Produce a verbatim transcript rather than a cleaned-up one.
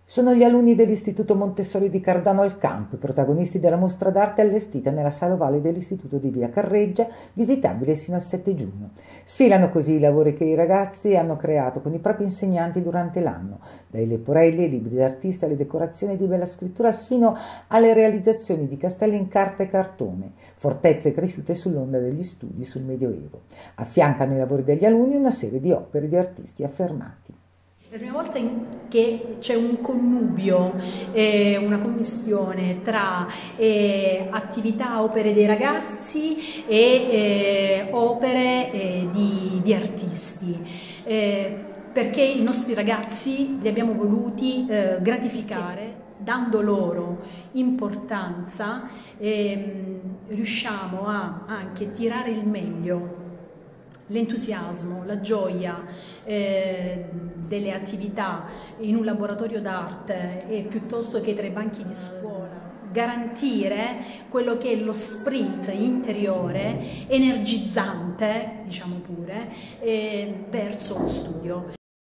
Sono gli alunni dell'Istituto Montessori di Cardano al Campo, i protagonisti della mostra d'arte allestita nella sala ovale dell'Istituto di Via Carreggia, visitabile sino al sette giugno. Sfilano così i lavori che i ragazzi hanno creato con i propri insegnanti durante l'anno, dai leporelli ai libri d'artista alle decorazioni di bella scrittura sino alle realizzazioni di castelli in carta e cartone, fortezze cresciute sull'onda degli studi sul Medioevo. Affiancano i lavori degli alunni una serie di opere di artisti affermati. La prima volta che c'è un connubio, eh, una commistione tra eh, attività, opere dei ragazzi e eh, opere eh, di, di artisti, eh, perché i nostri ragazzi li abbiamo voluti eh, gratificare dando loro importanza, eh, riusciamo a anche tirare il meglio, l'entusiasmo, la gioia eh, delle attività in un laboratorio d'arte e piuttosto che tra i banchi di scuola, garantire quello che è lo sprint interiore, energizzante, diciamo pure, eh, verso lo studio.